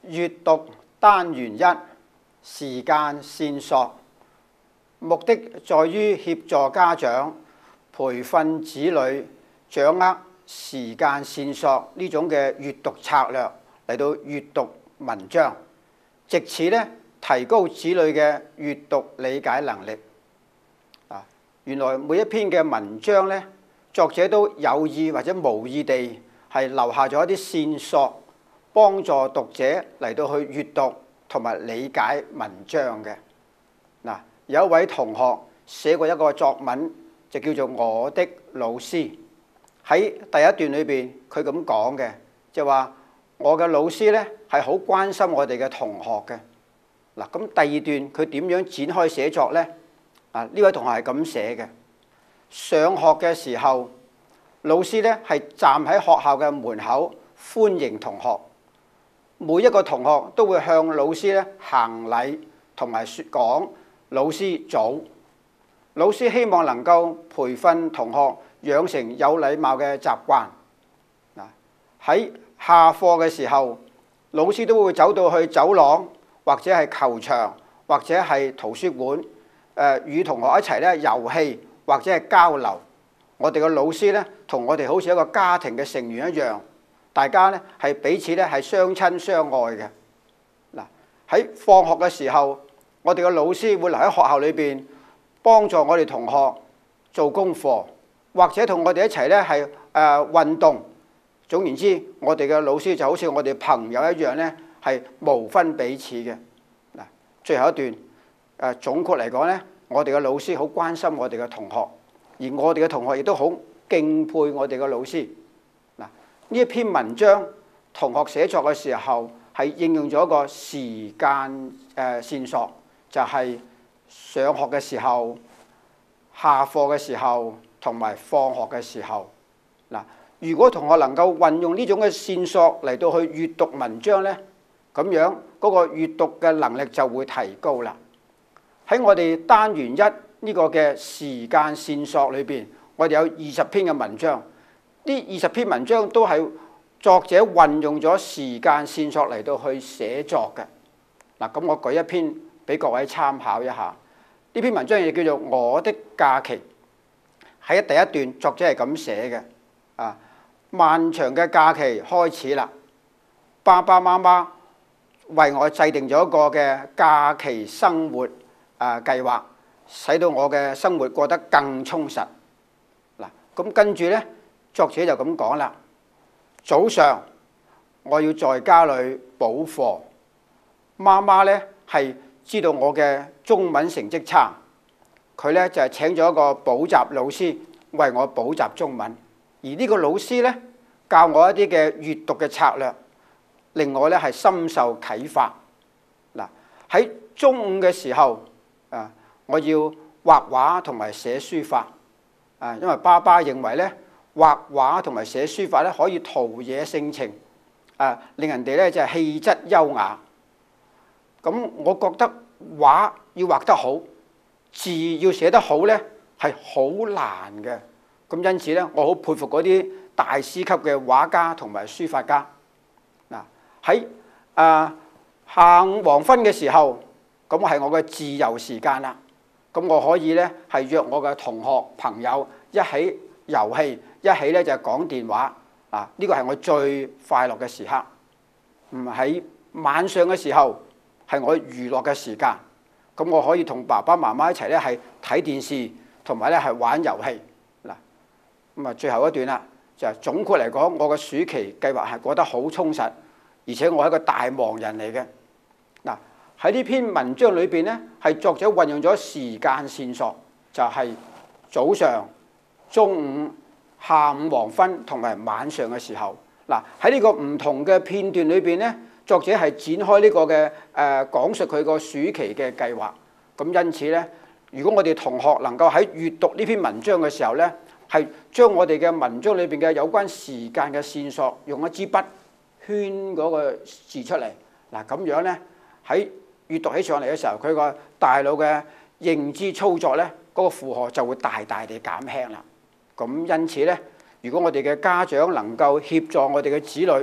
閱讀單元一時間線索，目的在於協助家長培訓子女掌握時間線索呢種嘅閱讀策略嚟到閱讀文章，藉此咧提高子女嘅閱讀理解能力。原來每一篇嘅文章咧，作者都有意或者無意地係留下咗一啲線索，幫助讀者嚟到去閱讀同埋理解文章嘅。有一位同學寫過一個作文，就叫做《我的老師》。喺第一段裏邊，佢咁講嘅，就話我嘅老師咧係好關心我哋嘅同學嘅。咁第二段佢點樣展開寫作呢？呢位同學係咁寫嘅：上學嘅時候，老師咧係站喺學校嘅門口歡迎同學，每一個同學都會向老師咧行禮同埋講老師早。老師希望能夠培訓同學養成有禮貌嘅習慣。喺下課嘅時候，老師都會走到去走廊或者係球場或者係圖書館，與同學一齊咧遊戲或者係交流。我哋嘅老師咧同我哋好似一個家庭嘅成員一樣，大家咧係彼此咧係相親相愛嘅。喺放學嘅時候，我哋嘅老師會留喺學校裏邊幫助我哋同學做功課，或者同我哋一齊咧係運動。總言之，我哋嘅老師就好似我哋朋友一樣咧，係無分彼此嘅。最後一段總括嚟講咧，我哋嘅老師好關心我哋嘅同學，而我哋嘅同學亦都好敬佩我哋嘅老師。呢一篇文章同學寫作嘅時候係應用咗一個時間線索，就係上學嘅時候、下課嘅時候同埋放學嘅時候。如果同學能夠運用呢種嘅線索嚟到去閱讀文章呢，咁樣嗰個閱讀嘅能力就會提高啦。喺我哋單元一呢個嘅時間線索裏邊，我哋有20篇嘅文章，呢20篇文章都係作者運用咗時間線索嚟到去寫作嘅。咁我舉一篇俾各位參考一下。呢篇文章亦叫做《我的假期》。喺第一段，作者係咁寫嘅：漫長嘅假期開始啦，爸爸媽媽為我制定咗一個嘅假期生活計劃，使到我嘅生活過得更充實。咁跟住呢，作者就咁講啦：早上我要在家裏補課，媽媽呢係知道我嘅中文成績差，佢呢就係請咗一個補習老師為我補習中文。而呢個老師呢，教我一啲嘅閱讀嘅策略，令我呢係深受啟發。喺中午嘅時候，我要畫畫同埋寫書法。因為爸爸認為呢，畫畫同埋寫書法呢可以陶冶性情，令人哋呢就係氣質優雅。咁我覺得畫要畫得好，字要寫得好呢係好難嘅。咁因此咧，我好佩服嗰啲大師級嘅畫家同埋書法家。喺下午黃昏嘅時候，咁係我嘅自由時間啦。咁我可以咧係約我嘅同學朋友一起遊戲，一起咧就係講電話。呢個係我最快樂嘅時刻。喺晚上嘅時候係我娛樂嘅時間。咁我可以同爸爸媽媽一齊咧係睇電視，同埋咧係玩遊戲。最後一段啦，就係總括嚟講，我嘅暑期計劃係過得好充實，而且我係一個大忙人嚟嘅。喺呢篇文章裏邊呢，係作者運用咗時間線索，就係早上、中午、下午黃昏同埋晚上嘅時候。喺呢個唔同嘅片段裏邊呢，作者係展開呢個嘅講述佢個暑期嘅計劃。咁因此呢，如果我哋同學能夠喺閱讀呢篇文章嘅時候呢，係將我哋嘅文章裏邊嘅有關時間嘅線索，用一支筆圈嗰個字出嚟。咁樣呢，喺閱讀起上嚟嘅時候，佢個大腦嘅認知操作呢，嗰個負荷就會大大地減輕啦。咁因此呢，如果我哋嘅家長能夠協助我哋嘅子女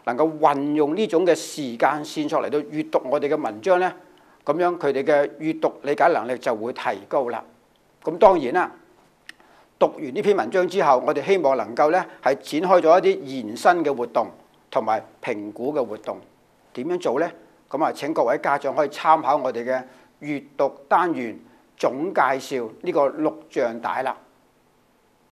能夠運用呢種嘅時間線索嚟到閱讀我哋嘅文章呢，咁樣佢哋嘅閱讀理解能力就會提高啦。咁當然啦，讀完呢篇文章之後，我哋希望能夠呢係展開咗一啲延伸嘅活動同埋評估嘅活動。點樣做呢？咁啊，請各位家長可以參考我哋嘅閱讀單元總介紹呢個錄像帶啦。